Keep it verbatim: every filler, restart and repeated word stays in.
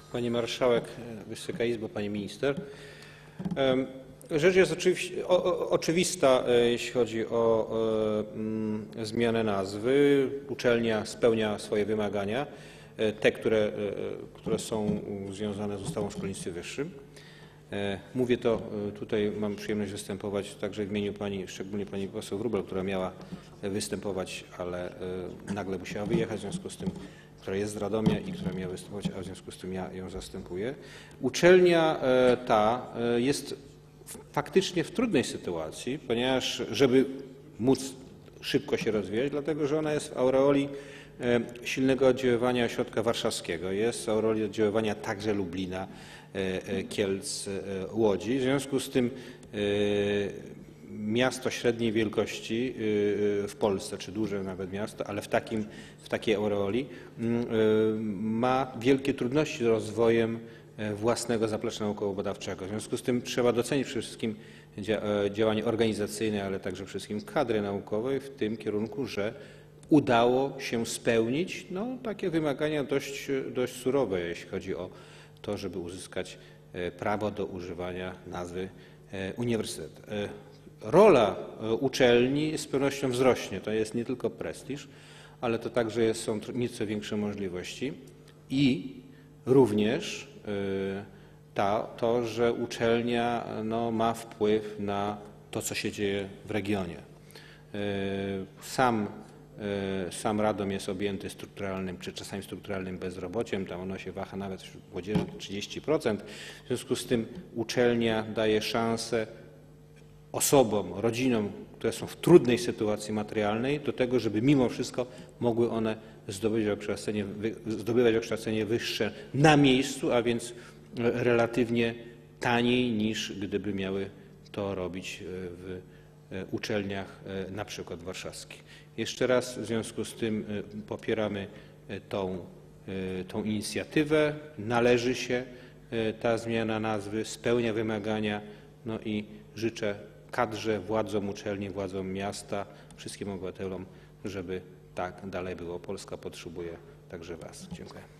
Pani Marszałek, Wysoka Izbo, Pani Minister. Rzecz jest oczywista, jeśli chodzi o zmianę nazwy. Uczelnia spełnia swoje wymagania, te, które, które są związane z ustawą o szkolnictwie wyższym. Mówię to, tutaj mam przyjemność występować także w imieniu pani, szczególnie pani poseł Wróbel, która miała występować, ale nagle musiała wyjechać, w związku z tym, która jest z Radomia i która miała występować, a w związku z tym ja ją zastępuję. Uczelnia ta jest faktycznie w trudnej sytuacji, ponieważ żeby móc szybko się rozwijać, dlatego że ona jest w aureoli silnego oddziaływania ośrodka warszawskiego, jest w aureoli oddziaływania także Lublina, Kielc, Łodzi. W związku z tym miasto średniej wielkości w Polsce, czy duże nawet miasto, ale w, takim, w takiej aureoli ma wielkie trudności z rozwojem własnego zaplecza naukowo-badawczego. W związku z tym trzeba docenić przede wszystkim działanie organizacyjne, ale także przede wszystkim kadry naukowej w tym kierunku, że udało się spełnić no, takie wymagania dość, dość surowe, jeśli chodzi o to, żeby uzyskać prawo do używania nazwy uniwersytet. Rola uczelni z pewnością wzrośnie. To jest nie tylko prestiż, ale to także jest, są nieco większe możliwości i również ta, to, że uczelnia no, ma wpływ na to, co się dzieje w regionie. Sam, sam Radom jest objęty strukturalnym, czy czasami strukturalnym bezrobociem, tam ono się waha nawet wśród młodzieży trzydzieści procent. W związku z tym uczelnia daje szansę osobom, rodzinom, które są w trudnej sytuacji materialnej, do tego, żeby mimo wszystko mogły one zdobywać wykształcenie, zdobywać wykształcenie wyższe na miejscu, a więc relatywnie taniej niż gdyby miały to robić w uczelniach na przykład warszawskich. Jeszcze raz w związku z tym popieramy tą, tą inicjatywę. Należy się ta zmiana nazwy, spełnia wymagania, no i życzę kadrze, władzom uczelni, władzom miasta, wszystkim obywatelom, żeby tak dalej było. Polska potrzebuje także Was. Dziękuję.